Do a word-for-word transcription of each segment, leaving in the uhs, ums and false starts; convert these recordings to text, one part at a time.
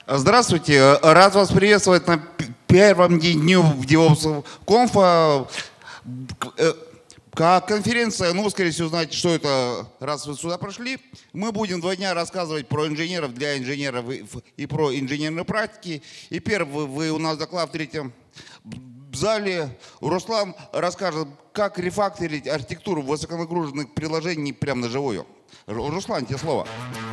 Здравствуйте, рад вас приветствовать на первом дню в DevOps Conf. Как конференция, ну, скорее всего, знаете, что это, раз вы сюда прошли. Мы будем два дня рассказывать про инженеров, для инженеров и про инженерные практики. И первый вы у нас доклад в третьем зале. Руслан расскажет, как рефакторить архитектуру высоконагруженных приложений прямо на живую. Руслан, тебе слово.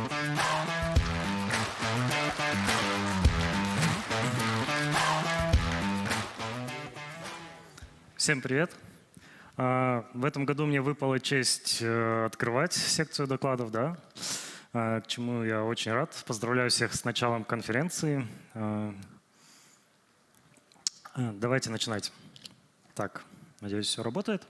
Всем привет! В этом году мне выпала честь открывать секцию докладов, да, к чему я очень рад. Поздравляю всех с началом конференции. Давайте начинать. Так, надеюсь, все работает.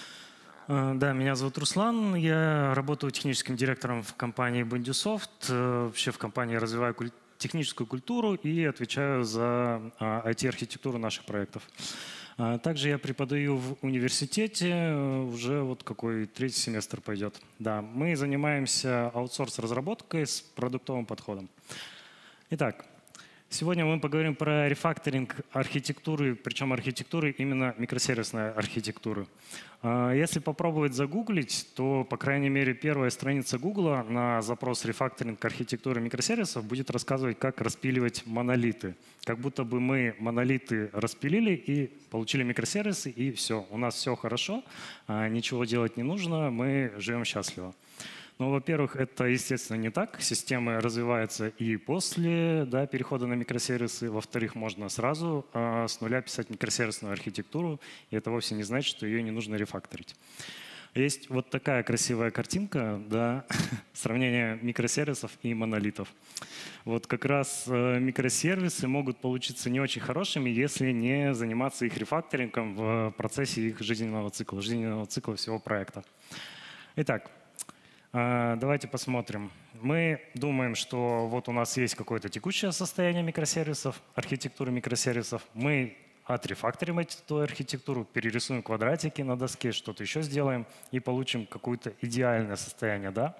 Да, меня зовут Руслан, я работаю техническим директором в компании Bundusoft. Вообще в компании развиваю техническую культуру и отвечаю за ай ти-архитектуру наших проектов. Также я преподаю в университете, уже вот какой третий семестр пойдет. Да, мы занимаемся аутсорс-разработкой с продуктовым подходом. Итак, сегодня мы поговорим про рефакторинг архитектуры, причем архитектуры именно микросервисной архитектуры. Если попробовать загуглить, то, по крайней мере, первая страница Гугла на запрос рефакторинг архитектуры микросервисов будет рассказывать, как распиливать монолиты. Как будто бы мы монолиты распилили и получили микросервисы, и все, у нас все хорошо, ничего делать не нужно, мы живем счастливо. Ну, во-первых, это, естественно, не так. Системы развиваются и после, да, перехода на микросервисы. Во-вторых, можно сразу э, с нуля писать микросервисную архитектуру, и это вовсе не значит, что ее не нужно рефакторить. Есть вот такая красивая картинка, да, сравнение микросервисов и монолитов. Вот как раз э, микросервисы могут получиться не очень хорошими, если не заниматься их рефакторингом в процессе их жизненного цикла, жизненного цикла всего проекта. Итак, давайте посмотрим. Мы думаем, что вот у нас есть какое-то текущее состояние микросервисов, архитектуры микросервисов. Мы отрефакторим эту архитектуру, перерисуем квадратики на доске, что-то еще сделаем и получим какое-то идеальное состояние. Да?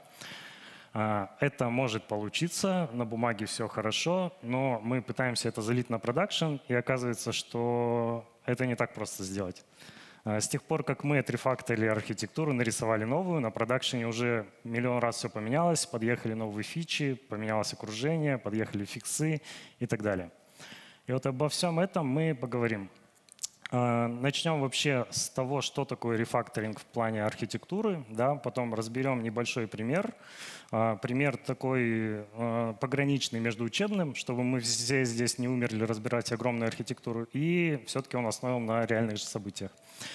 Это может получиться, на бумаге все хорошо, но мы пытаемся это залить на продакшн, и оказывается, что это не так просто сделать. С тех пор, как мы отрефакторили архитектуру, нарисовали новую, на продакшене уже миллион раз все поменялось, подъехали новые фичи, поменялось окружение, подъехали фиксы и так далее. И вот обо всем этом мы поговорим. Начнем вообще с того, что такое рефакторинг в плане архитектуры, да, потом разберем небольшой пример. Пример такой пограничный между учебным, чтобы мы все здесь не умерли разбирать огромную архитектуру, и все-таки он основан на реальных же событиях.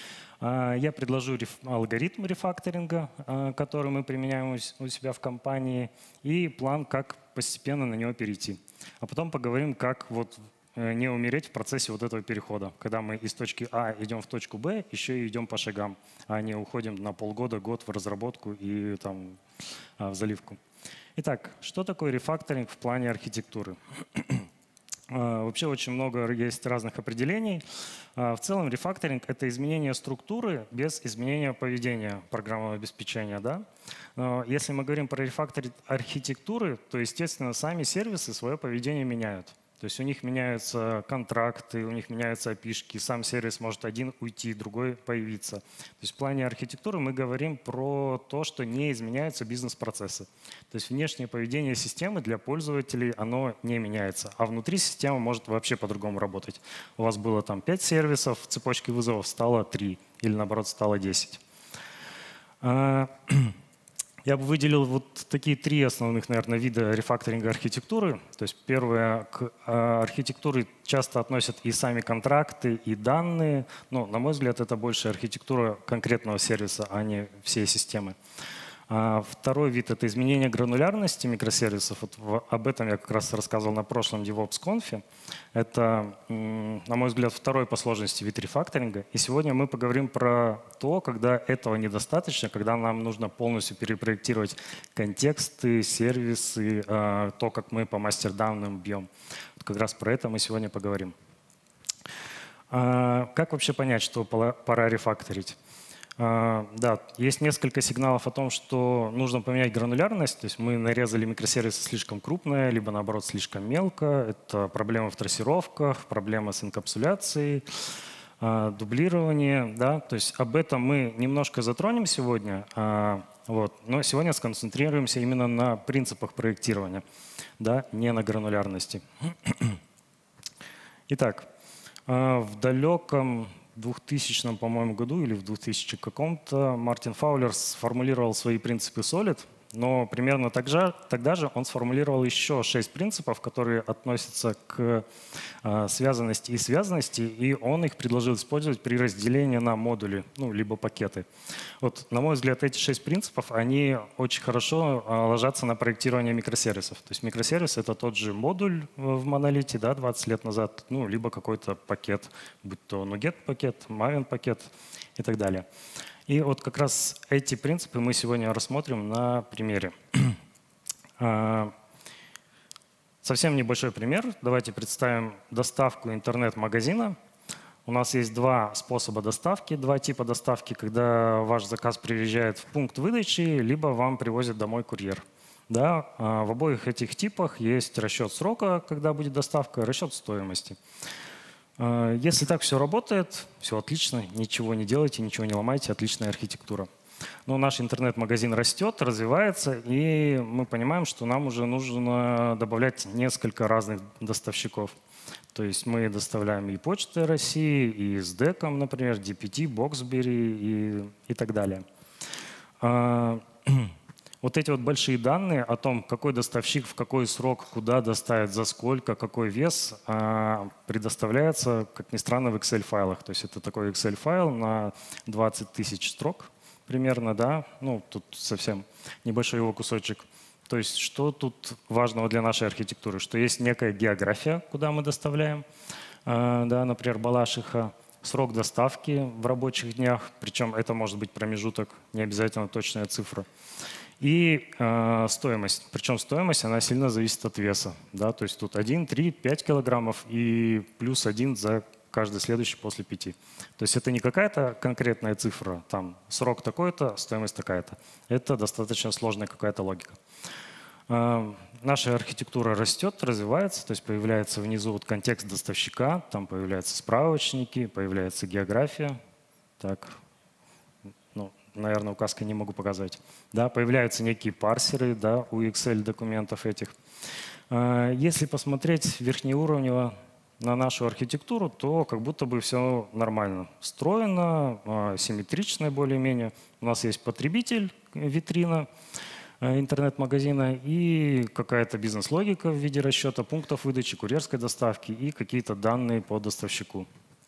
Я предложу алгоритм рефакторинга, который мы применяем у себя в компании, и план, как постепенно на него перейти. А потом поговорим, как вот не умереть в процессе вот этого перехода, когда мы из точки А идем в точку Б, еще и идем по шагам, а не уходим на полгода, год в разработку и там в заливку. Итак, что такое рефакторинг в плане архитектуры? Вообще очень много есть разных определений. В целом рефакторинг — это изменение структуры без изменения поведения программного обеспечения. Да? Но если мы говорим про рефакторинг архитектуры, то, естественно, сами сервисы свое поведение меняют. То есть у них меняются контракты, у них меняются эй пи ай-шки, сам сервис может один уйти, другой появиться. То есть в плане архитектуры мы говорим про то, что не изменяются бизнес-процессы. То есть внешнее поведение системы для пользователей оно не меняется, а внутри система может вообще по-другому работать. У вас было там пять сервисов, в цепочке вызовов стало три или наоборот стало десять. Я бы выделил вот такие три основных, наверное, вида рефакторинга архитектуры. То есть первое, к архитектуре часто относят и сами контракты, и данные. Но, на мой взгляд, это больше архитектура конкретного сервиса, а не всей системы. А второй вид — это изменение гранулярности микросервисов. Вот в, об этом я как раз рассказывал на прошлом DevOps Conf. Это, на мой взгляд, второй по сложности вид рефакторинга. И сегодня мы поговорим про то, когда этого недостаточно, когда нам нужно полностью перепроектировать контексты, сервисы, то, как мы по мастер-данным бьем. Вот как раз про это мы сегодня поговорим. Как вообще понять, что пора рефакторить? А, Да, есть несколько сигналов о том, что нужно поменять гранулярность. То есть мы нарезали микросервисы слишком крупные, либо наоборот слишком мелко. Это проблема в трассировках, проблема с инкапсуляцией, а, дублирование. Да? То есть об этом мы немножко затронем сегодня. а, Вот. Но сегодня сконцентрируемся именно на принципах проектирования, да? Не на гранулярности. Итак, а, в далеком двухтысячном, по-моему, году или в двухтысячном каком-то Мартин Фаулер сформулировал свои принципы Solid, но примерно так же, тогда же он сформулировал еще шесть принципов, которые относятся к а, связанности и связанности, и он их предложил использовать при разделении на модули, ну, либо пакеты. Вот, на мой взгляд, эти шесть принципов, они очень хорошо а, ложатся на проектирование микросервисов. То есть микросервис — это тот же модуль в монолите, да, двадцать лет назад, ну, либо какой-то пакет, будь то NuGet пакет, Maven пакет и так далее. И вот как раз эти принципы мы сегодня рассмотрим на примере. Совсем небольшой пример. Давайте представим доставку интернет-магазина. У нас есть два способа доставки, два типа доставки, когда ваш заказ приезжает в пункт выдачи, либо вам привозят домой курьер. Да, в обоих этих типах есть расчет срока, когда будет доставка, расчет стоимости. Если так все работает, все отлично, ничего не делайте, ничего не ломайте, отличная архитектура. Но наш интернет-магазин растет, развивается, и мы понимаем, что нам уже нужно добавлять несколько разных доставщиков. То есть мы доставляем и Почтой России, и с Деком, например, ди пи ти, Boxberry и, и так далее. Вот эти вот большие данные о том, какой доставщик в какой срок, куда доставит, за сколько, какой вес, предоставляется, как ни странно, в Excel-файлах. То есть это такой Excel-файл на двадцать тысяч строк примерно, да, ну тут совсем небольшой его кусочек. То есть что тут важного для нашей архитектуры? Что есть некая география, куда мы доставляем, да, например, Балашиха, срок доставки в рабочих днях, причем это может быть промежуток, не обязательно точная цифра. И э, стоимость. Причем стоимость, она сильно зависит от веса. Да? То есть тут один, три, пять килограммов и плюс один за каждый следующий после пяти. То есть это не какая-то конкретная цифра, там срок такой-то, стоимость такая-то. Это достаточно сложная какая-то логика. Э, наша архитектура растет, развивается, то есть появляется внизу вот контекст доставщика, там появляются справочники, появляется география. Так. Наверное, указкой не могу показать. Да, появляются некие парсеры, да, у Excel-документов этих. Если посмотреть верхнеуровнево на нашу архитектуру, то как будто бы все нормально. Встроено, симметрично более-менее. У нас есть потребитель, витрина интернет-магазина и какая-то бизнес-логика в виде расчета пунктов выдачи, курьерской доставки и какие-то данные по доставщику.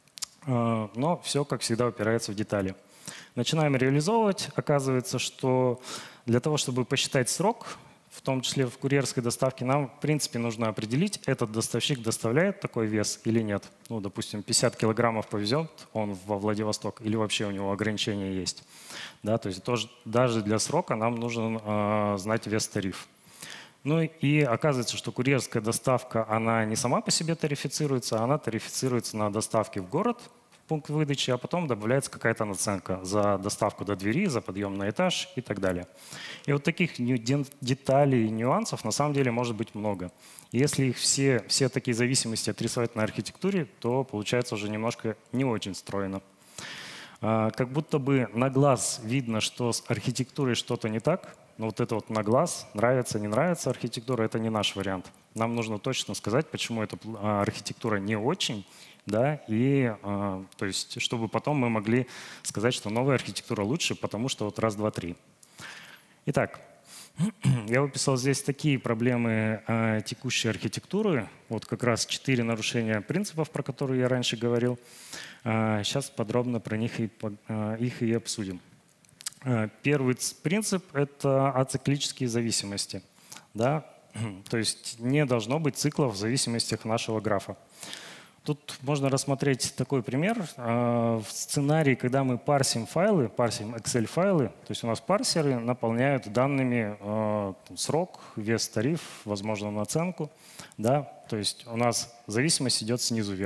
Но все, как всегда, упирается в детали. Начинаем реализовывать. Оказывается, что для того, чтобы посчитать срок, в том числе в курьерской доставке, нам, в принципе, нужно определить, этот доставщик доставляет такой вес или нет. Ну, допустим, пятьдесят килограммов повезет он во Владивосток или вообще у него ограничения есть. Да, то есть тоже, даже для срока нам нужно э, знать вес-тариф. Ну и оказывается, что курьерская доставка, она не сама по себе тарифицируется, она тарифицируется на доставке в город, пункт выдачи, а потом добавляется какая-то наценка за доставку до двери, за подъем на этаж и так далее. И вот таких деталей и нюансов на самом деле может быть много. И если их все, все такие зависимости отрисовать на архитектуре, то получается уже немножко не очень стройно. Как будто бы на глаз видно, что с архитектурой что-то не так, но вот это вот на глаз, нравится, не нравится архитектура, это не наш вариант. Нам нужно точно сказать, почему эта архитектура не очень, да, и э, то есть, чтобы потом мы могли сказать, что новая архитектура лучше, потому что вот раз, два, три. Итак, я выписал здесь такие проблемы э, текущей архитектуры. Вот как раз четыре нарушения принципов, про которые я раньше говорил. Э, сейчас подробно про них и, э, их и обсудим. Э, первый принцип — это ациклические зависимости. Да? То есть не должно быть циклов в зависимостях нашего графа. Тут можно рассмотреть такой пример. В сценарии, когда мы парсим файлы, парсим Excel-файлы, то есть у нас парсеры наполняют данными срок, вес, тариф, возможно, наценку. Да? То есть у нас зависимость идет снизу вверх.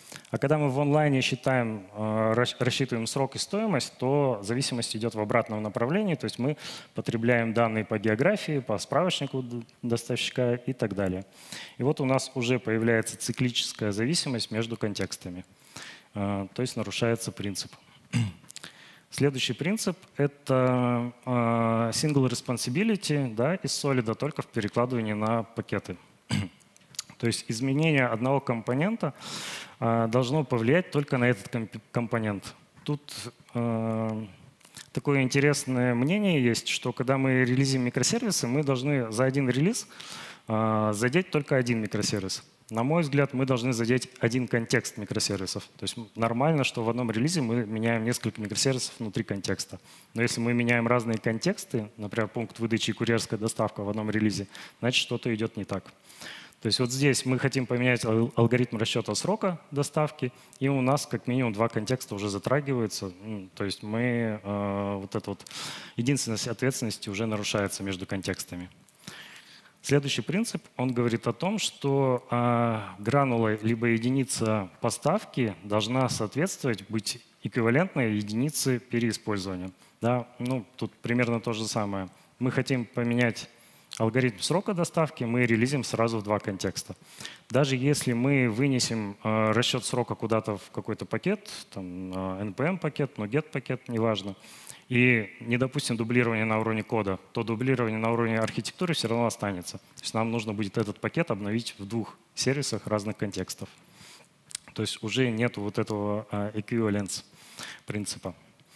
А когда мы в онлайне считаем, рассчитываем срок и стоимость, то зависимость идет в обратном направлении, то есть мы потребляем данные по географии, по справочнику доставщика и так далее. И вот у нас уже появляется циклическая зависимость между контекстами, то есть нарушается принцип. Следующий принцип — это single responsibility, да, из Solid, только в перекладывании на пакеты. То есть изменение одного компонента э, должно повлиять только на этот комп компонент. Тут э, такое интересное мнение есть, что когда мы релизим микросервисы, мы должны за один релиз э, задеть только один микросервис. На мой взгляд, мы должны задеть один контекст микросервисов. То есть нормально, что в одном релизе мы меняем несколько микросервисов внутри контекста. Но если мы меняем разные контексты, например, пункт выдачи и курьерская доставка в одном релизе, значит, что-то идет не так. То есть вот здесь мы хотим поменять алгоритм расчета срока доставки, и у нас как минимум два контекста уже затрагиваются. То есть мы, э, вот эта вот единственность ответственности уже нарушается между контекстами. Следующий принцип, он говорит о том, что э, гранула либо единица поставки должна соответствовать, быть эквивалентной единице переиспользования. Да? Ну, тут примерно то же самое. Мы хотим поменять алгоритм срока доставки, мы релизим сразу в два контекста. Даже если мы вынесем э, расчет срока куда-то в какой-то пакет, там, э, эн пи эм-пакет, NuGet-пакет, неважно, и не допустим дублирования на уровне кода, то дублирование на уровне архитектуры все равно останется. То есть нам нужно будет этот пакет обновить в двух сервисах разных контекстов. То есть уже нет вот этого э, equivalence принципа.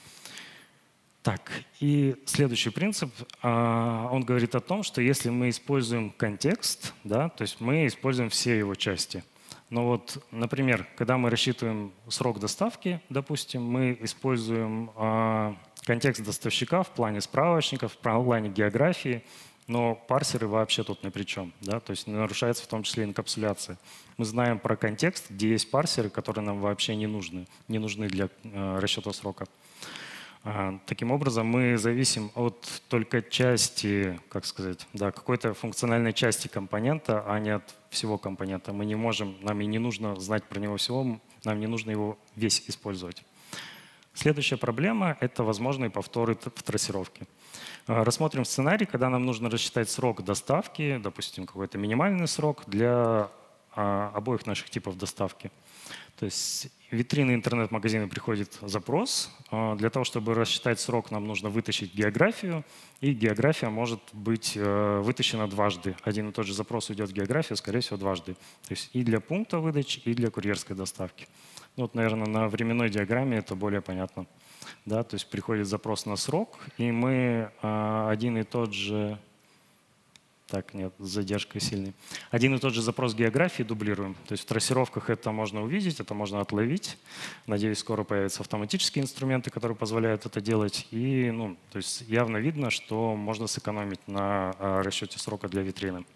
Так, и следующий принцип, он говорит о том, что если мы используем контекст, да, то есть мы используем все его части. Но вот, например, когда мы рассчитываем срок доставки, допустим, мы используем контекст доставщика в плане справочников, в плане географии, но парсеры вообще тут ни при чем. Да? То есть нарушается в том числе инкапсуляция. Мы знаем про контекст, где есть парсеры, которые нам вообще не нужны, не нужны для расчета срока. Таким образом, мы зависим от только части, как сказать, да, какой-то функциональной части компонента, а не от всего компонента. Мы не можем, нам и не нужно знать про него всего, нам не нужно его весь использовать. Следующая проблема — это возможные повторы в трассировке. Рассмотрим сценарий, когда нам нужно рассчитать срок доставки, допустим, какой-то минимальный срок для обоих наших типов доставки. То есть в витрины интернет-магазина приходит запрос. Для того, чтобы рассчитать срок, нам нужно вытащить географию, и география может быть вытащена дважды. Один и тот же запрос уйдет в географию, скорее всего, дважды. То есть и для пункта выдачи, и для курьерской доставки. Ну, вот, наверное, на временной диаграмме это более понятно. Да, то есть приходит запрос на срок, и мы один и тот же... Так, нет, с задержкой сильной. Один и тот же запрос географии дублируем. То есть в трассировках это можно увидеть, это можно отловить. Надеюсь, скоро появятся автоматические инструменты, которые позволяют это делать. И ну, то есть явно видно, что можно сэкономить на расчете срока для витрины.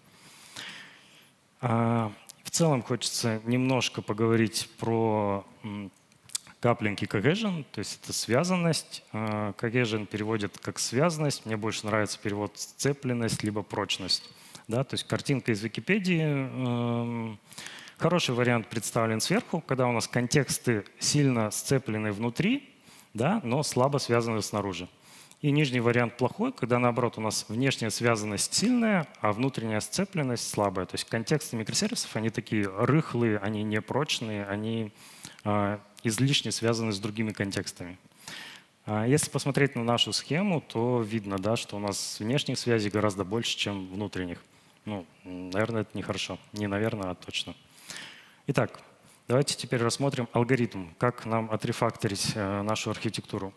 В целом хочется немножко поговорить про каплинг и cohesion, то есть это связанность. Cohesion переводит как связанность. Мне больше нравится перевод сцепленность либо прочность. Да, то есть картинка из Википедии. Хороший вариант представлен сверху, когда у нас контексты сильно сцеплены внутри, да, но слабо связаны снаружи. И нижний вариант плохой, когда наоборот у нас внешняя связанность сильная, а внутренняя сцепленность слабая. То есть контексты микросервисов, они такие рыхлые, они непрочные, они излишне связаны с другими контекстами. Если посмотреть на нашу схему, то видно, да, что у нас внешних связей гораздо больше, чем внутренних. Ну, наверное, это нехорошо. Не наверное, а точно. Итак, давайте теперь рассмотрим алгоритм, как нам отрефакторить нашу архитектуру.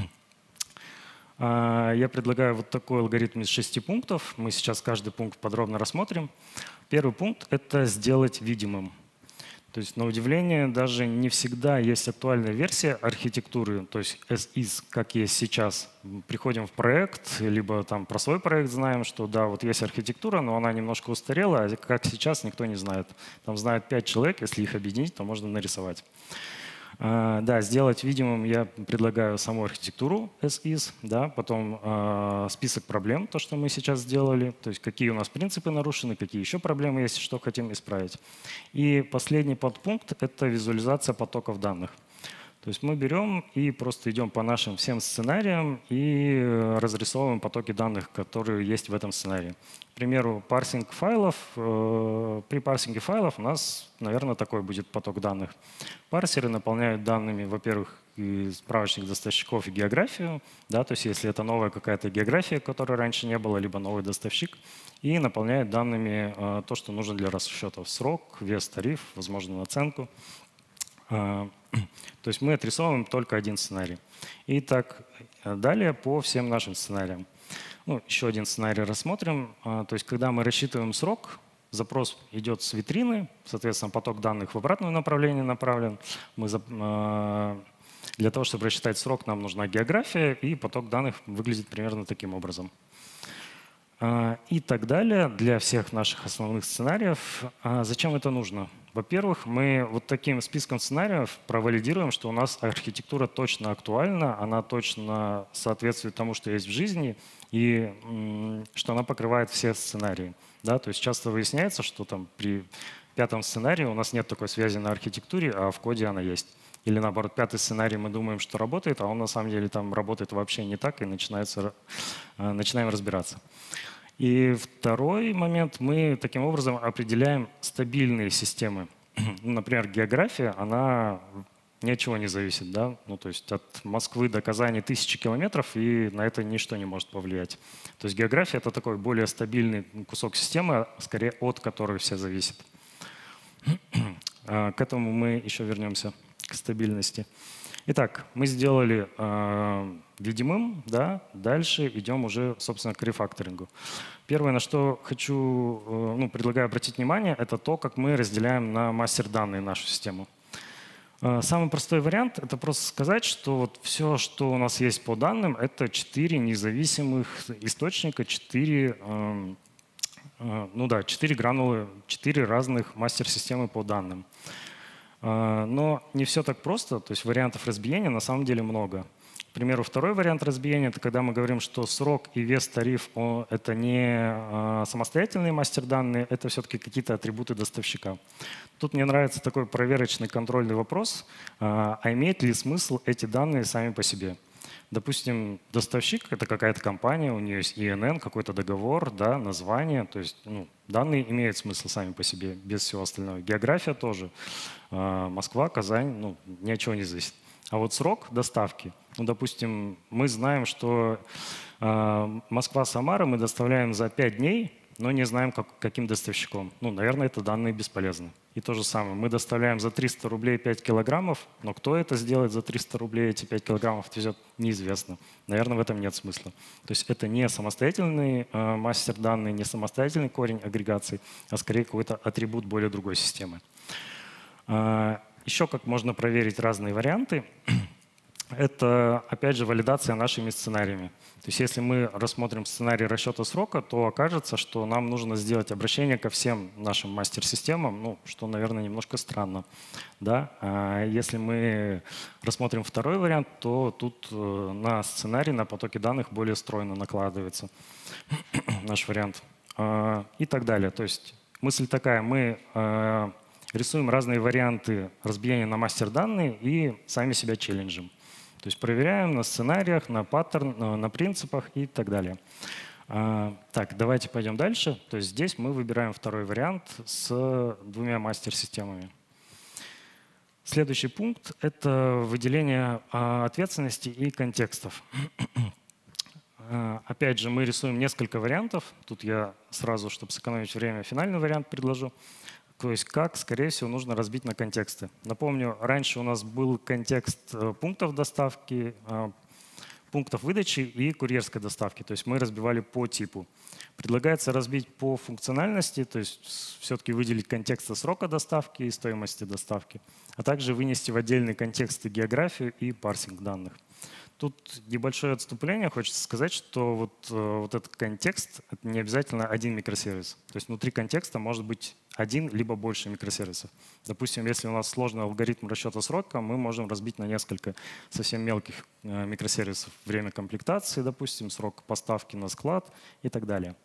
Я предлагаю вот такой алгоритм из шести пунктов. Мы сейчас каждый пункт подробно рассмотрим. Первый пункт — это сделать видимым. То есть, на удивление, даже не всегда есть актуальная версия архитектуры, то есть as is, как есть сейчас. Приходим в проект, либо там про свой проект знаем, что да, вот есть архитектура, но она немножко устарела, а как сейчас никто не знает. Там знают пять человек, если их объединить, то можно нарисовать. А, да, сделать видимым я предлагаю саму архитектуру as is, да, потом а, список проблем, то, что мы сейчас сделали, то есть какие у нас принципы нарушены, какие еще проблемы есть, что хотим исправить. И последний подпункт — это визуализация потоков данных. То есть мы берем и просто идем по нашим всем сценариям и разрисовываем потоки данных, которые есть в этом сценарии. К примеру, парсинг файлов. При парсинге файлов у нас, наверное, такой будет поток данных. Парсеры наполняют данными, во-первых, и справочник доставщиков и географию. Да, то есть если это новая какая-то география, которой раньше не было, либо новый доставщик, и наполняют данными то, что нужно для расчетов: срок, вес, тариф, возможно, наценку. То есть мы отрисовываем только один сценарий. И так далее по всем нашим сценариям. Ну, еще один сценарий рассмотрим. То есть когда мы рассчитываем срок, запрос идет с витрины, соответственно, поток данных в обратное направление направлен. Мы для того, чтобы рассчитать срок, нам нужна география, и поток данных выглядит примерно таким образом. И так далее для всех наших основных сценариев. Зачем это нужно? Во-первых, мы вот таким списком сценариев провалидируем, что у нас архитектура точно актуальна, она точно соответствует тому, что есть в жизни, и что она покрывает все сценарии. Да? То есть часто выясняется, что там при пятом сценарии у нас нет такой связи на архитектуре, а в коде она есть. Или наоборот, пятый сценарий мы думаем, что работает, а он на самом деле там работает вообще не так, и начинается, начинаем разбираться. И второй момент, мы таким образом определяем стабильные системы. Например, география, она ни от чего не зависит. Да? Ну, то есть от Москвы до Казани тысячи километров, и на это ничто не может повлиять. То есть география — это такой более стабильный кусок системы, скорее от которой все зависит. К этому мы еще вернемся, к стабильности. Итак, мы сделали э, видимым, да, дальше идем уже, собственно, к рефакторингу. Первое, на что хочу, э, ну, предлагаю обратить внимание, это то, как мы разделяем на мастер-данные нашу систему. Э, самый простой вариант — это просто сказать, что вот все, что у нас есть по данным, это четыре независимых источника, четыре, э, э, ну да, четыре гранулы, четыре разных мастер-системы по данным. Но не все так просто, то есть вариантов разбиения на самом деле много. К примеру, второй вариант разбиения — это когда мы говорим, что срок и вес, тариф — это не самостоятельные мастер-данные, это все-таки какие-то атрибуты доставщика. Тут мне нравится такой проверочный контрольный вопрос, а имеет ли смысл эти данные сами по себе. Допустим, доставщик — это какая-то компания, у нее есть и эн эн, какой-то договор, да, название. То есть ну, данные имеют смысл сами по себе, без всего остального. География тоже. Москва, Казань, ну, ни от чего не зависит. А вот срок доставки. Ну, допустим, мы знаем, что Москва-Самара мы доставляем за пять дней, но не знаем, как, каким доставщиком. Ну, наверное, это данные бесполезны. И то же самое. Мы доставляем за триста рублей пять килограммов, но кто это сделает за триста рублей, эти пять килограммов отвезет, неизвестно. Наверное, в этом нет смысла. То есть это не самостоятельный э, мастер данные, не самостоятельный корень агрегации, а скорее какой-то атрибут более другой системы. Э, еще как можно проверить разные варианты. Это, опять же, валидация нашими сценариями. То есть если мы рассмотрим сценарий расчета срока, то окажется, что нам нужно сделать обращение ко всем нашим мастер-системам, ну, что, наверное, немножко странно. Да? А если мы рассмотрим второй вариант, то тут на сценарий, на потоки данных более стройно накладывается наш вариант. И так далее. То есть мысль такая, мы рисуем разные варианты разбиения на мастер-данные и сами себя челленджим. То есть проверяем на сценариях, на паттерн, на принципах и так далее. Так, давайте пойдем дальше. То есть здесь мы выбираем второй вариант с двумя мастер-системами. Следующий пункт — это выделение ответственности и контекстов. Опять же, мы рисуем несколько вариантов. Тут я сразу, чтобы сэкономить время, финальный вариант предложу. То есть как, скорее всего, нужно разбить на контексты. Напомню, раньше у нас был контекст пунктов доставки, пунктов выдачи и курьерской доставки. То есть мы разбивали по типу. Предлагается разбить по функциональности, то есть все-таки выделить контексты срока доставки и стоимости доставки, а также вынести в отдельный контекст географию и парсинг данных. Тут небольшое отступление. Хочется сказать, что вот, вот этот контекст — это не обязательно один микросервис. То есть внутри контекста может быть один либо больше микросервисов. Допустим, если у нас сложный алгоритм расчета срока, мы можем разбить на несколько совсем мелких микросервисов. Время комплектации, допустим, срок поставки на склад и так далее.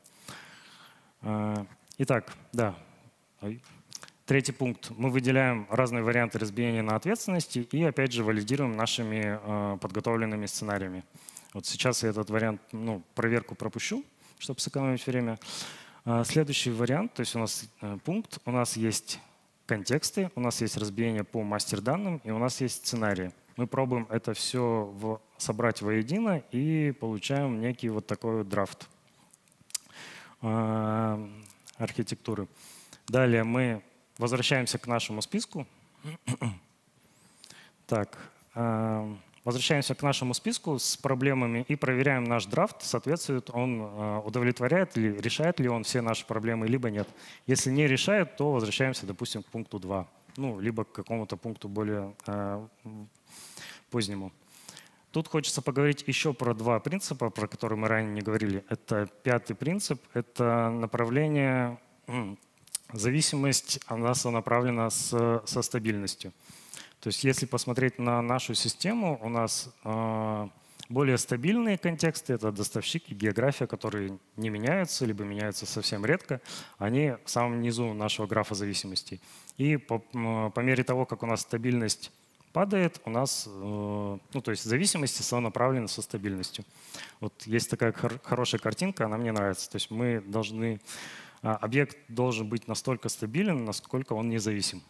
Итак, да. Третий пункт. Мы выделяем разные варианты разбиения на ответственности и, опять же, валидируем нашими э, подготовленными сценариями. Вот сейчас я этот вариант, ну, проверку пропущу, чтобы сэкономить время. А следующий вариант, то есть у нас э, пункт, у нас есть контексты, у нас есть разбиение по мастер-данным и у нас есть сценарии. Мы пробуем это все в, собрать воедино и получаем некий вот такой вот драфт э, архитектуры. Далее мы возвращаемся к нашему списку. Так, э, возвращаемся к нашему списку с проблемами и проверяем наш драфт, соответствует он, э, удовлетворяет ли, решает ли он все наши проблемы, либо нет. Если не решает, то возвращаемся, допустим, к пункту два, ну, либо к какому-то пункту более э, позднему. Тут хочется поговорить еще про два принципа, про которые мы ранее не говорили. Это пятый принцип, это направление. Зависимость, она сонаправлена с, со стабильностью. То есть если посмотреть на нашу систему, у нас э, более стабильные контексты — это доставщик и география, которые не меняются, либо меняются совсем редко. Они в самом низу нашего графа зависимостей. И по, по мере того, как у нас стабильность падает, у нас, э, ну, то есть зависимости сонаправлены со стабильностью. Вот есть такая хор- хорошая картинка, она мне нравится. То есть мы должны... Объект должен быть настолько стабилен, насколько он независим.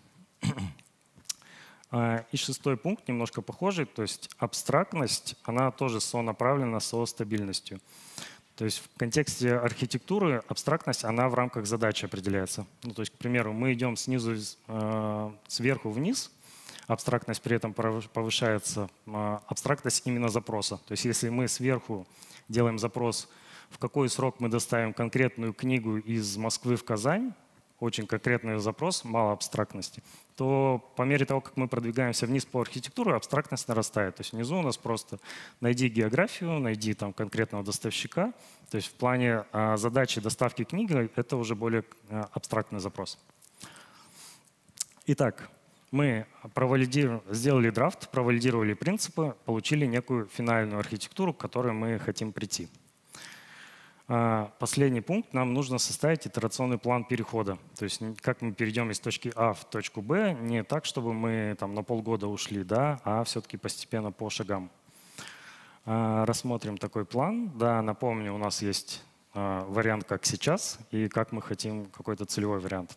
И шестой пункт немножко похожий, то есть абстрактность, она тоже сонаправлена со стабильностью. То есть в контексте архитектуры абстрактность, она в рамках задачи определяется. Ну, то есть, к примеру, мы идем снизу, сверху вниз, абстрактность при этом повышается, абстрактность именно запроса. То есть если мы сверху делаем запрос, в какой срок мы доставим конкретную книгу из Москвы в Казань, очень конкретный запрос, мало абстрактности, то по мере того, как мы продвигаемся вниз по архитектуре, абстрактность нарастает. То есть внизу у нас просто найди географию, найди там конкретного доставщика. То есть в плане а, задачи доставки книги это уже более а, абстрактный запрос. Итак, мы сделали драфт, провалидировали принципы, получили некую финальную архитектуру, к которой мы хотим прийти. Последний пункт. Нам нужно составить итерационный план перехода. То есть как мы перейдем из точки А в точку Б, не так, чтобы мы там на полгода ушли, да, а все-таки постепенно по шагам. Рассмотрим такой план. Да, напомню, у нас есть вариант как сейчас и как мы хотим какой-то целевой вариант.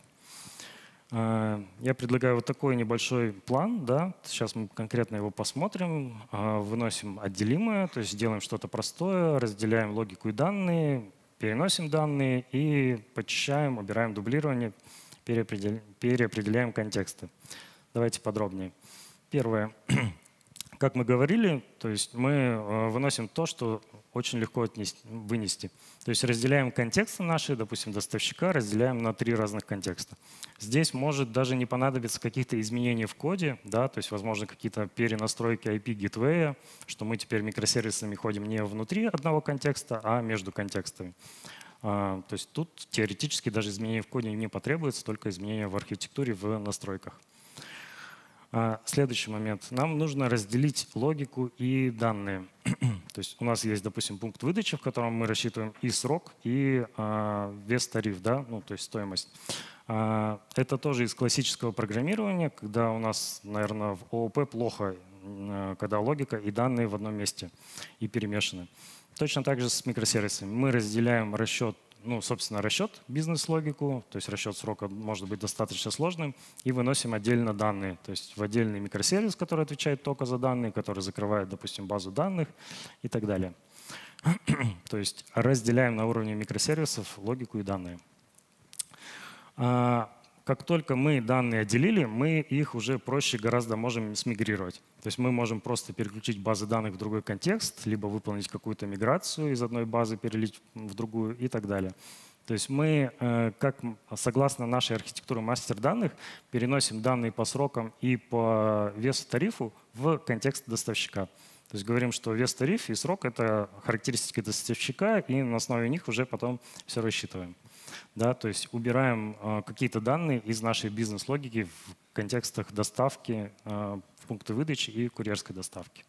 Я предлагаю вот такой небольшой план. Да. Сейчас мы конкретно его посмотрим. Выносим отделимое, то есть делаем что-то простое, разделяем логику и данные, переносим данные и почищаем, убираем дублирование, переопределяем контексты. Давайте подробнее. Первое. Как мы говорили, то есть мы выносим то, что очень легко отнести, вынести. То есть разделяем контексты наши, допустим, доставщика, разделяем на три разных контекста. Здесь может даже не понадобиться каких-то изменений в коде, да, то есть, возможно, какие-то перенастройки ай пи гейтвея, что мы теперь микросервисами ходим не внутри одного контекста, а между контекстами. То есть тут теоретически даже изменения в коде не потребуется, только изменения в архитектуре, в настройках. Следующий момент. Нам нужно разделить логику и данные. То есть у нас есть, допустим, пункт выдачи, в котором мы рассчитываем и срок, и э, вес тариф, да? Ну, то есть стоимость. Э, это тоже из классического программирования, когда у нас, наверное, в ООП плохо, э, когда логика и данные в одном месте и перемешаны. Точно так же с микросервисами. Мы разделяем расчет, ну, собственно, расчет, бизнес-логику, то есть расчет срока может быть достаточно сложным, и выносим отдельно данные, то есть в отдельный микросервис, который отвечает только за данные, который закрывает, допустим, базу данных и так далее. То есть разделяем на уровне микросервисов логику и данные. Как только мы данные отделили, мы их уже проще гораздо можем смигрировать. То есть мы можем просто переключить базы данных в другой контекст, либо выполнить какую-то миграцию из одной базы, перелить в другую и так далее. То есть мы, как, согласно нашей архитектуре мастер данных, переносим данные по срокам и по весу тарифу в контекст доставщика. То есть говорим, что вес тариф и срок — это характеристики доставщика, и на основе них уже потом все рассчитываем. Да, то есть убираем э, какие-то данные из нашей бизнес-логики в контекстах доставки, э, в пункты выдачи и курьерской доставки.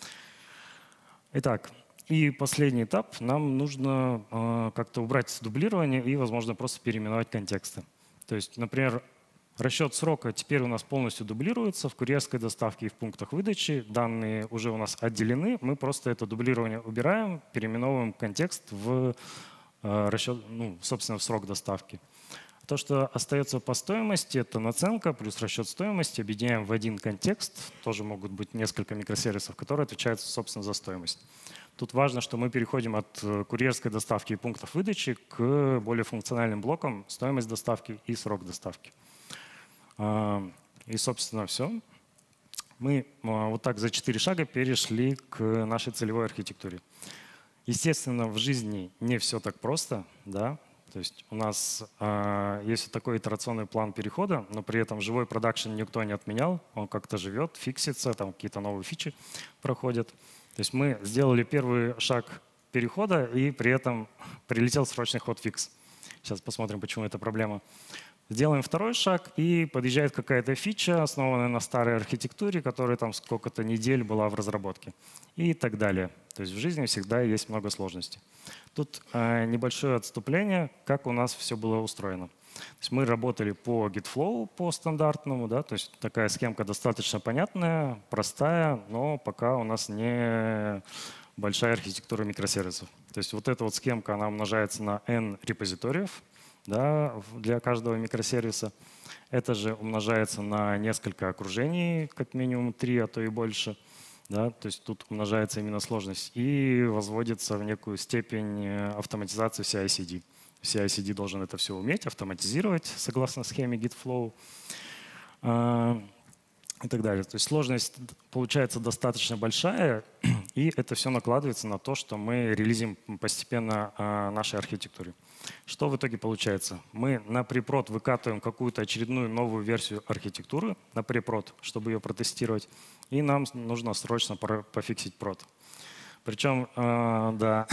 Итак, и последний этап. Нам нужно э, как-то убрать дублирование и, возможно, просто переименовать контексты. То есть, например, расчет срока теперь у нас полностью дублируется в курьерской доставке и в пунктах выдачи. Данные уже у нас отделены. Мы просто это дублирование убираем, переименовываем контекст в э, расчет, ну, собственно, в срок доставки. То, что остается по стоимости, это наценка плюс расчет стоимости. Объединяем в один контекст. Тоже могут быть несколько микросервисов, которые отвечают, собственно, за стоимость. Тут важно, что мы переходим от курьерской доставки и пунктов выдачи к более функциональным блокам: стоимость доставки и срок доставки. И, собственно, все. Мы вот так за четыре шага перешли к нашей целевой архитектуре. Естественно, в жизни не все так просто, да. То есть у нас э, есть такой итерационный план перехода, но при этом живой продакшн никто не отменял, он как-то живет, фиксится, там какие-то новые фичи проходят. То есть мы сделали первый шаг перехода, и при этом прилетел срочный хотфикс. Сейчас посмотрим, почему это проблема. Сделаем второй шаг, и подъезжает какая-то фича, основанная на старой архитектуре, которая там сколько-то недель была в разработке, и так далее. То есть в жизни всегда есть много сложностей. Тут э, небольшое отступление, как у нас все было устроено. То есть мы работали по GitFlow, по стандартному, да, то есть такая схемка достаточно понятная, простая, но пока у нас не большая архитектура микросервисов. То есть вот эта вот схемка, она умножается на n репозиториев, да, для каждого микросервиса. Это же умножается на несколько окружений, как минимум три, а то и больше. Да, то есть тут умножается именно сложность и возводится в некую степень автоматизации си ай си ди. си ай си ди должен это все уметь автоматизировать согласно схеме GitFlow и так далее. То есть сложность получается достаточно большая, и это все накладывается на то, что мы релизим постепенно нашей архитектуре. Что в итоге получается? Мы на препрод выкатываем какую-то очередную новую версию архитектуры на препрод, чтобы ее протестировать, и нам нужно срочно пофиксить прод. Причем, э, да,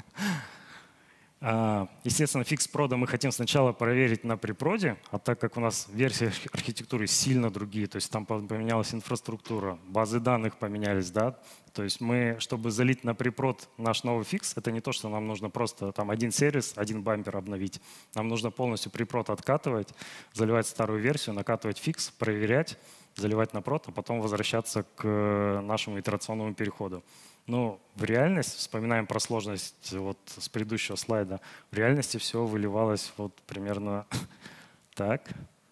естественно, фикс прода мы хотим сначала проверить на препроде, а так как у нас версии архитектуры сильно другие, то есть там поменялась инфраструктура, базы данных поменялись, да, то есть мы, чтобы залить на препрод наш новый фикс, это не то, что нам нужно просто там один сервис, один бампер обновить. Нам нужно полностью препрод откатывать, заливать старую версию, накатывать фикс, проверять, заливать на прод, а потом возвращаться к нашему итерационному переходу. Ну, в реальности, вспоминаем про сложность вот с предыдущего слайда, в реальности все выливалось вот примерно так.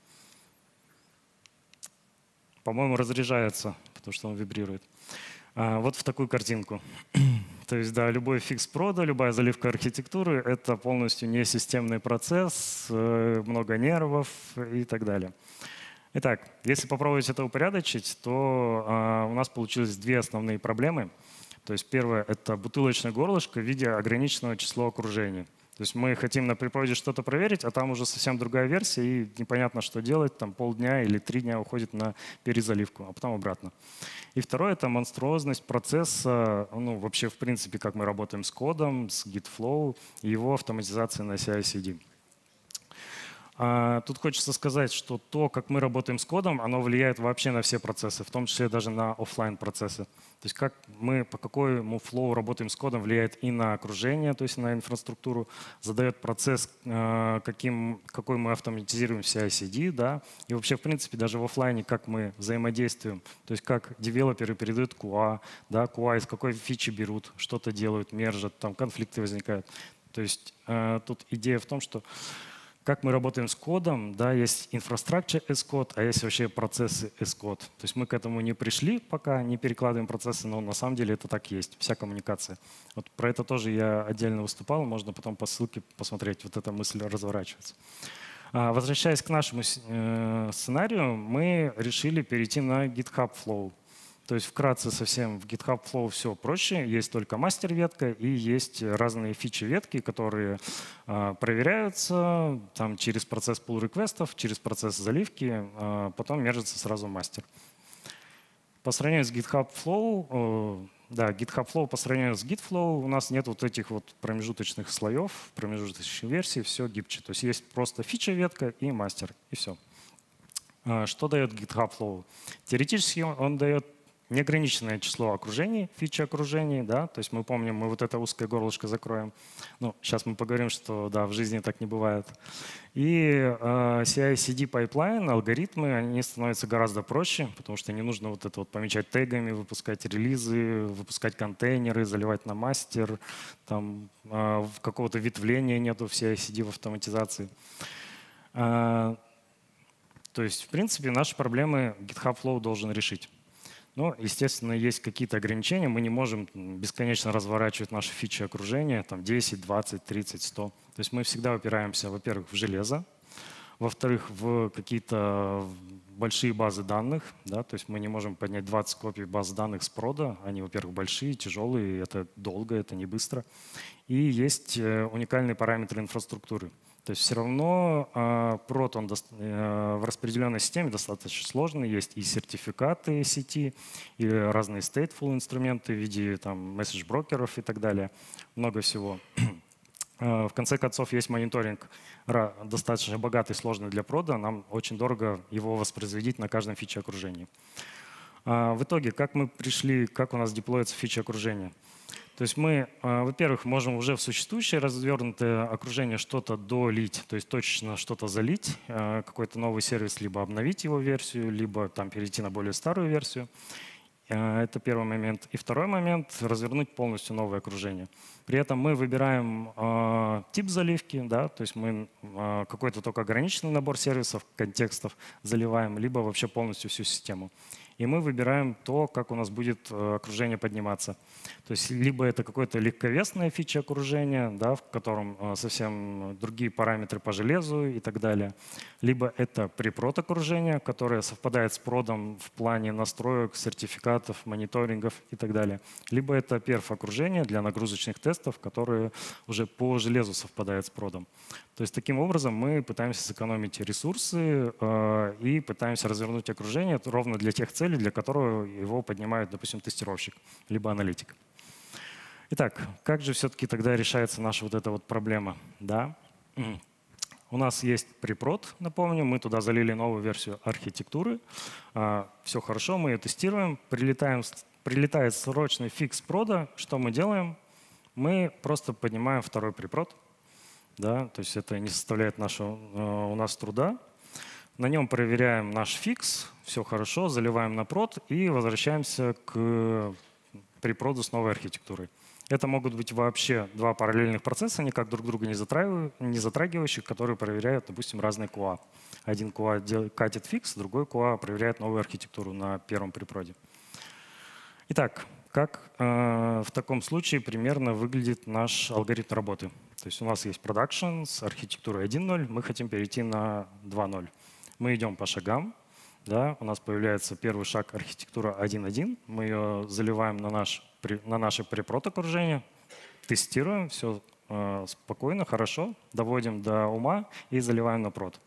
По-моему, разряжается, потому что он вибрирует. А, вот в такую картинку. То есть, да, любой фикс прода, любая заливка архитектуры — это полностью несистемный процесс, много нервов и так далее. Итак, если попробовать это упорядочить, то а, у нас получились две основные проблемы. То есть первое — это бутылочное горлышко в виде ограниченного числа окружений. То есть мы хотим на препроде что-то проверить, а там уже совсем другая версия, и непонятно, что делать. Там полдня или три дня уходит на перезаливку, а потом обратно. И второе — это монструозность процесса, ну вообще в принципе, как мы работаем с кодом, с GitFlow и его автоматизацией на си ай си ди. Тут хочется сказать, что то, как мы работаем с кодом, оно влияет вообще на все процессы, в том числе даже на офлайн процессы. То есть как мы, по какому флоу работаем с кодом, влияет и на окружение, то есть на инфраструктуру, задает процесс, каким, какой мы автоматизируем в си ай си ди, да, и вообще, в принципе, даже в офлайне, как мы взаимодействуем, то есть как девелоперы передают кью эй, да, кью эй из какой фичи берут, что-то делают, мержат, там конфликты возникают. То есть тут идея в том, что как мы работаем с кодом, да, есть infrastructure as code, а есть вообще процессы as code. То есть мы к этому не пришли пока, не перекладываем процессы, но на самом деле это так и есть, вся коммуникация. Вот про это тоже я отдельно выступал, можно потом по ссылке посмотреть, вот эта мысль разворачивается. Возвращаясь к нашему сценарию, мы решили перейти на GitHub Flow. То есть вкратце совсем в GitHub Flow все проще. Есть только мастер-ветка и есть разные фичи-ветки, которые э, проверяются там, через процесс pull-реквестов, через процесс заливки, э, потом мержится сразу мастер. По сравнению с GitHub Flow, э, Да, GitHub Flow по сравнению с Git Flow у нас нет вот этих вот промежуточных слоев, промежуточных версий, все гибче. То есть есть просто фича-ветка и мастер, и все. Что дает GitHub Flow? Теоретически он дает неограниченное число окружений, фичи окружений, да, то есть мы помним, мы вот это узкое горлышко закроем. Ну, сейчас мы поговорим, что да, в жизни так не бывает. И э, си ай си ди пайплайн, алгоритмы, они становятся гораздо проще, потому что не нужно вот это вот помечать тегами, выпускать релизы, выпускать контейнеры, заливать на мастер, там э, какого-то ветвления нету в си ай си ди в автоматизации. Э, то есть, в принципе, наши проблемы GitHub Flow должен решить. Но, естественно, есть какие-то ограничения. Мы не можем бесконечно разворачивать наши фичи окружения, там десять, двадцать, тридцать, сто. То есть мы всегда упираемся, во-первых, в железо, во-вторых, в какие-то большие базы данных. Да? То есть мы не можем поднять двадцать копий баз данных с прода. Они, во-первых, большие, тяжелые, это долго, это не быстро. И есть уникальные параметры инфраструктуры. То есть все равно э, прод он э, в распределенной системе достаточно сложный. Есть и сертификаты сети, и разные stateful инструменты в виде месседж-брокеров и так далее. Много всего. э, в конце концов, есть мониторинг достаточно богатый, сложный для прода. Нам очень дорого его воспроизводить на каждом фиче окружении. Э, в итоге, как мы пришли, как у нас деплоится фича окружения? То есть мы, во-первых, можем уже в существующее развернутое окружение что-то долить, то есть точечно что-то залить, какой-то новый сервис, либо обновить его версию, либо там перейти на более старую версию. Это первый момент. И второй момент — развернуть полностью новое окружение. При этом мы выбираем э, тип заливки, да, то есть мы э, какой-то только ограниченный набор сервисов, контекстов заливаем, либо вообще полностью всю систему. И мы выбираем то, как у нас будет э, окружение подниматься. То есть либо это какое-то легковесное фича окружения, да, в котором э, совсем другие параметры по железу и так далее. Либо это препрод окружение, которое совпадает с продом в плане настроек, сертификатов, мониторингов и так далее. Либо это перф окружение для нагрузочных тестов, которые уже по железу совпадают с продом. То есть таким образом мы пытаемся сэкономить ресурсы э, и пытаемся развернуть окружение ровно для тех целей, для которого его поднимает, допустим, тестировщик, либо аналитик. Итак, как же все-таки тогда решается наша вот эта вот проблема? Да? У нас есть препрод, напомню, мы туда залили новую версию архитектуры. Э, все хорошо, мы ее тестируем, прилетаем, прилетает срочный фикс прода. Что мы делаем? Мы просто поднимаем второй препрод. Да, то есть это не составляет нашего, э, у нас труда. На нем проверяем наш фикс, все хорошо, заливаем на прод и возвращаемся к препроду с новой архитектурой. Это могут быть вообще два параллельных процесса, никак друг друга не затрагивающих, не затрагивающих, которые проверяют, допустим, разные кью эй. Один кью эй делает, катит фикс, другой кью эй проверяет новую архитектуру на первом препроде. Итак, как э, в таком случае примерно выглядит наш алгоритм работы? То есть у нас есть продакшн с архитектурой один ноль, мы хотим перейти на два ноль. Мы идем по шагам. Да, у нас появляется первый шаг архитектура один один. Мы ее заливаем на, наш, на наше препрод окружение, тестируем, все э, спокойно, хорошо, доводим до ума и заливаем на прод.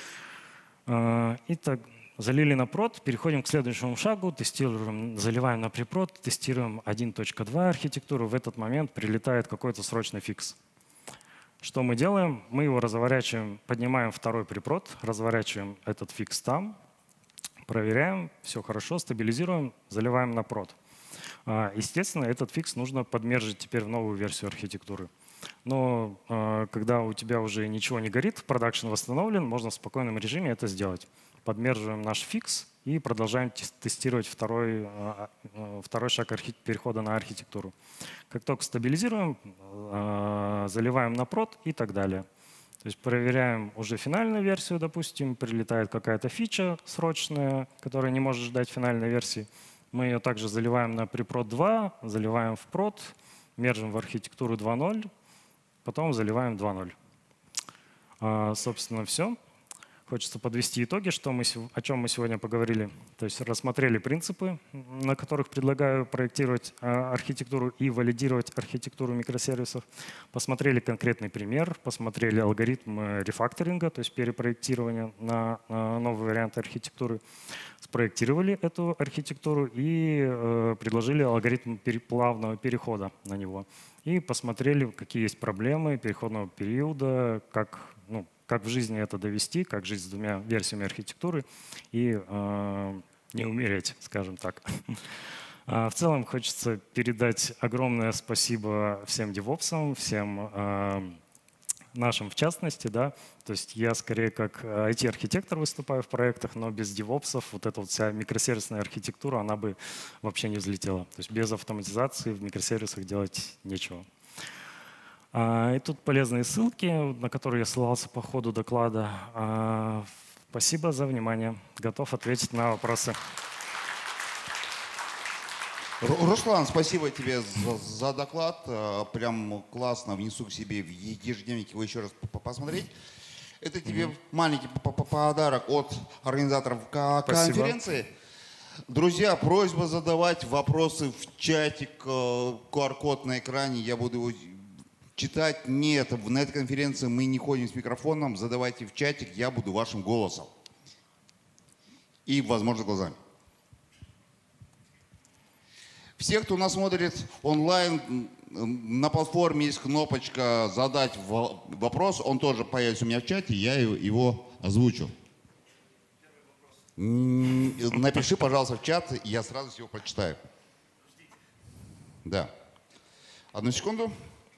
Э, итак, залили на прод, переходим к следующему шагу, тестируем, заливаем на препрод, тестируем один точка два архитектуру. В этот момент прилетает какой-то срочный фикс. Что мы делаем? Мы его разворачиваем, поднимаем второй препрод, разворачиваем этот фикс там, проверяем, все хорошо, стабилизируем, заливаем на прод. Естественно, этот фикс нужно подмержить теперь в новую версию архитектуры. Но когда у тебя уже ничего не горит, продакшн восстановлен, можно в спокойном режиме это сделать. Подмерживаем наш фикс и продолжаем тестировать второй, второй шаг перехода на архитектуру. Как только стабилизируем, заливаем на прод и так далее. То есть проверяем уже финальную версию, допустим, прилетает какая-то фича срочная, которая не может ждать финальной версии. Мы ее также заливаем на препрод два, заливаем в прод, мержим в архитектуру два ноль, потом заливаем два ноль. Собственно, все. хочется подвести итоги, что мы, сев- о чем мы сегодня поговорили. То есть рассмотрели принципы, на которых предлагаю проектировать а, архитектуру и валидировать архитектуру микросервисов. Посмотрели конкретный пример, посмотрели алгоритм э, рефакторинга, то есть перепроектирования на, на новые варианты архитектуры. Спроектировали эту архитектуру и э, предложили алгоритм пере- плавного перехода на него. И посмотрели, какие есть проблемы переходного периода, как, ну, как в жизни это довести, как жить с двумя версиями архитектуры и э, не умереть, скажем так. А В целом хочется передать огромное спасибо всем девопсам, всем э, нашим в частности, да. То есть я скорее как ай ти-архитектор выступаю в проектах, но без девопсов вот эта вот вся микросервисная архитектура, она бы вообще не взлетела. То есть без автоматизации в микросервисах делать нечего. А, И тут полезные ссылки, на которые я ссылался по ходу доклада. А, Спасибо за внимание. Готов ответить на вопросы. Ру- Руслан, спасибо тебе за, за доклад. Э, Прям классно, внесу к себе в е- ежедневник его еще раз по- по- посмотреть. Это тебе маленький по- по- подарок от организаторов ко- Спасибо. конференции. Друзья, просьба задавать вопросы в чатик, э, ку ар-код на экране, я буду его читать. Нет, в- на этой конференции мы не ходим с микрофоном, задавайте в чатик, я буду вашим голосом. И, возможно, глазами. Все, кто нас смотрит онлайн, м, на платформе есть кнопочка «Задать во- вопрос». Он тоже появится у меня в чате, я его- его озвучу. М, Напиши, пожалуйста, в чат, и я сразу его прочитаю. Да. Одну секунду.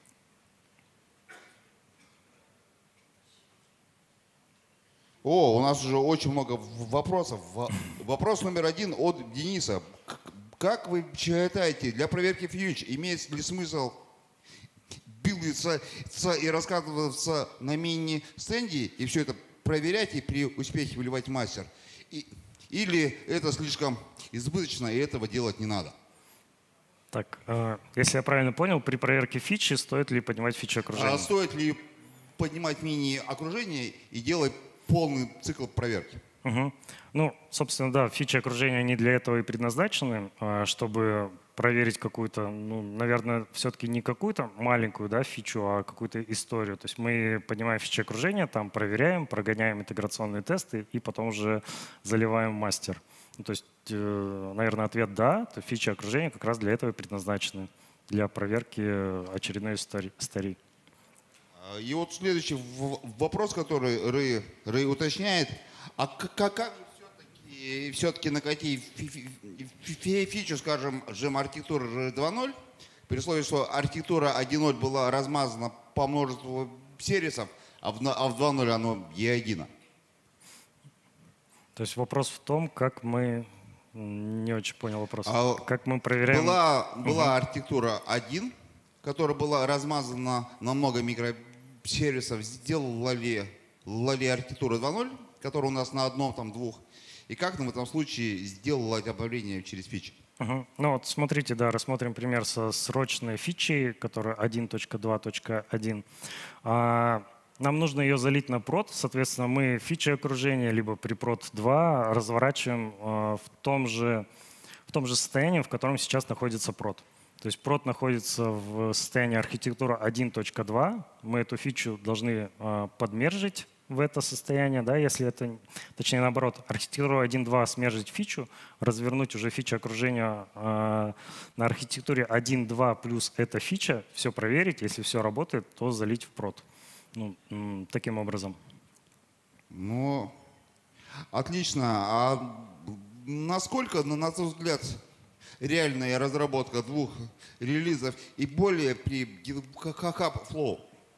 О, у нас уже очень много в- вопросов. Во- Вопрос номер один от Дениса. К- Как вы считаете, для проверки фьюч имеет ли смысл билдиться ца- и раскатываться на мини-стенде и все это проверять и при успехе выливать в мастер? И- или это слишком избыточно и этого делать не надо? Так, э, если я правильно понял, при проверке фичи стоит ли поднимать фичи окружения? А стоит ли поднимать мини-окружение и делать полный цикл проверки? Мгм. Ну, собственно, да, фичи окружения они для этого и предназначены, а, чтобы проверить какую-то, ну, наверное, все-таки не какую-то маленькую, да, фичу, а какую-то историю. То есть мы поднимаем фичи окружения, там проверяем, прогоняем интеграционные тесты и потом уже заливаем в мастер. Ну, то есть, э, наверное, ответ «да», то фичи окружения как раз для этого и предназначены, для проверки очередной истории. истории. А, И вот следующий в- вопрос, который Рэй, Рэй уточняет. А к- как, как же все-таки, все-таки накатить фи- фи- фи- фичу, скажем, джем архитектуры два ноль, при условии, что архитектура один ноль была размазана по множеству сервисов, а в, на- а в два ноль оно е один. То есть вопрос в том, как мы... м, Не очень понял вопрос. А Как мы проверяем... Была, была архитектура один, которая была размазана на много микросервисов. Сделали ли архитектуру два ноль, которая у нас на одном, там, двух. И как нам в этом случае сделала это обновление через фичи? Мгм. Ну вот смотрите, да, рассмотрим пример со срочной фичей, которая один точка два точка один. А, Нам нужно ее залить на прод, соответственно, мы фичи окружения либо при прод два разворачиваем а, в том же, в том же состоянии, в котором сейчас находится прод. То есть прод находится в состоянии архитектура один точка два, мы эту фичу должны а, подмержить в это состояние, да, если это, точнее наоборот, архитектуру один точка два смержить фичу, развернуть уже фичу окружения э, на архитектуре один точка два плюс эта фича, все проверить, если все работает, то залить в прод. Ну, м, таким образом. Ну, отлично. А насколько, на на твой взгляд, реальная разработка двух релизов и более при Hub Flow?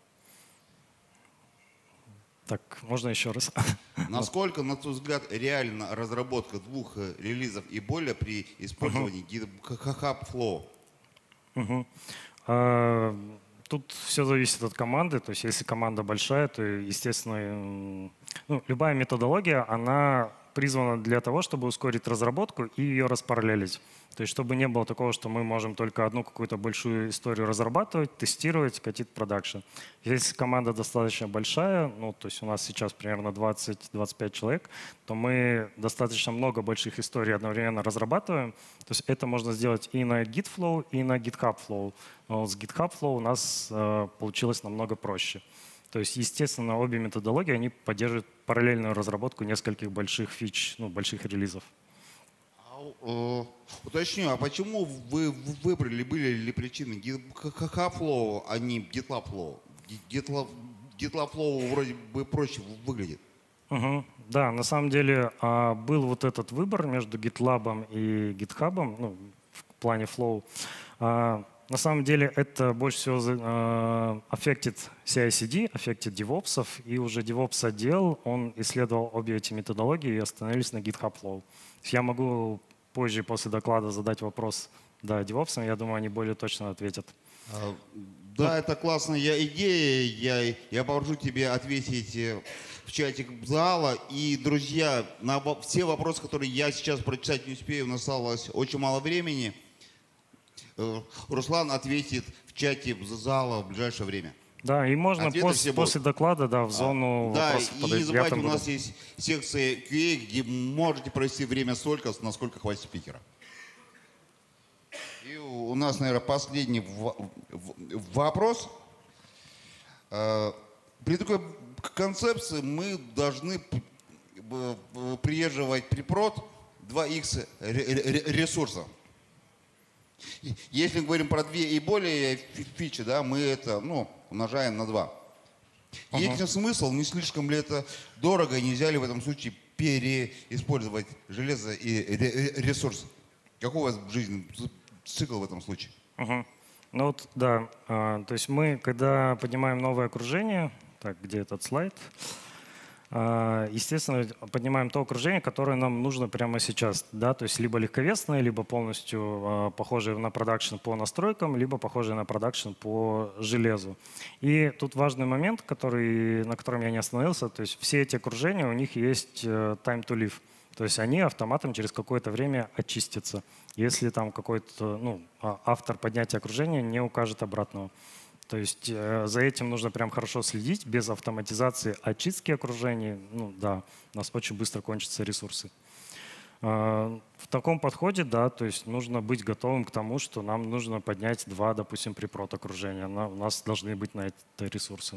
Так, можно еще раз? Насколько, на твой взгляд, реально разработка двух э, релизов и более при использовании Hub Flow? Мгм. А, Тут все зависит от команды. То есть если команда большая, то, естественно, м, ну, любая методология, она призвана для того, чтобы ускорить разработку и ее распараллелить. То есть чтобы не было такого, что мы можем только одну какую-то большую историю разрабатывать, тестировать, катить в продакшн. Если команда достаточно большая, ну, то есть у нас сейчас примерно двадцать-двадцать пять человек, то мы достаточно много больших историй одновременно разрабатываем. То есть это можно сделать и на Gitflow, и на GitHub Flow. Но с GitHub Flow у нас э, получилось намного проще. То есть, естественно, обе методологии они поддерживают параллельную разработку нескольких больших фич, ну, больших релизов. Э, Уточню, а почему вы выбрали, были ли причины GitHub Flow, а не GitLab Flow? GitLab, GitLab Flow вроде бы проще выглядит. Угу. Да, на самом деле а, был вот этот выбор между GitLab и GitHub, ну, в плане Flow. А, на самом деле это больше всего uh, affected си ай си ди, affected DevOps, и уже DevOps отдел, он исследовал обе эти методологии и остановились на GitHub Flow. Я могу позже, после доклада, задать вопрос да, DevOps, я думаю, они более точно ответят. А, да, это классная идея. Я, я попрошу тебе ответить в чатик зала. И, друзья, на все вопросы, которые я сейчас прочитать не успею, у нас осталось очень мало времени. Руслан ответит в чате зала в ближайшее время. Да, и можно пос, после доклада да, в зону а, вопросов да, подойти. И не забывайте, у нас есть секция кью эй, где можете провести время столько, насколько хватит спикера. И у нас, наверное, последний вопрос. При такой концепции мы должны придерживать препрод два икс ресурса. Если мы говорим про две и более фичи, да, мы это ну, умножаем на два. Uh-huh. Есть ли смысл, не слишком ли это дорого, и нельзя ли в этом случае переиспользовать железо и ресурс? Какой у вас жизненный цикл в этом случае? Uh-huh. Ну вот, да, а, то есть мы, когда поднимаем новое окружение, так, где этот слайд? Естественно, поднимаем то окружение, которое нам нужно прямо сейчас. Да? То есть либо легковесное, либо полностью похожее на продакшн по настройкам, либо похожее на продакшн по железу. И тут важный момент, который, на котором я не остановился. То есть все эти окружения, у них есть time to live. То есть они автоматом через какое-то время очистятся, если там какой-то ну, автор поднятия окружения не укажет обратного. То есть э, за этим нужно прям хорошо следить. Без автоматизации очистки окружений, ну да, у нас очень быстро кончатся ресурсы. Э, в таком подходе, да, то есть нужно быть готовым к тому, что нам нужно поднять два, допустим, препрод окружения. На, у нас должны быть на это ресурсы.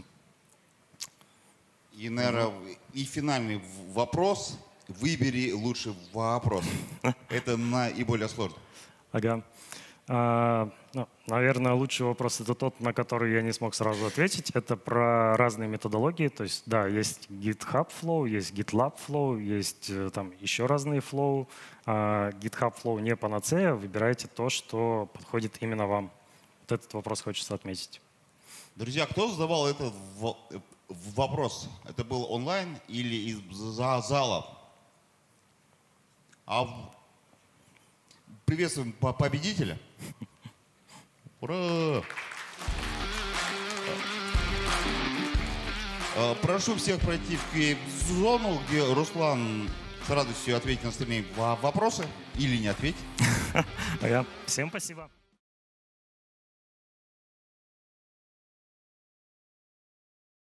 И, наверное, и финальный вопрос. Выбери лучший вопрос. Это наиболее сложно. Ага. Uh, ну, наверное, лучший вопрос — это тот, на который я не смог сразу ответить. Это про разные методологии. То есть, да, есть GitHub Flow, есть GitLab Flow, есть там еще разные Flow. Uh, GitHub Flow не панацея. Выбирайте то, что подходит именно вам. Вот этот вопрос хочется отметить. Друзья, кто задавал этот вопрос? Это был онлайн или из зала? А приветствуем победителя. Ура! Прошу всех пройти в кью эй-зону, где Руслан с радостью ответит на остальные вопросы или не ответит. Всем спасибо.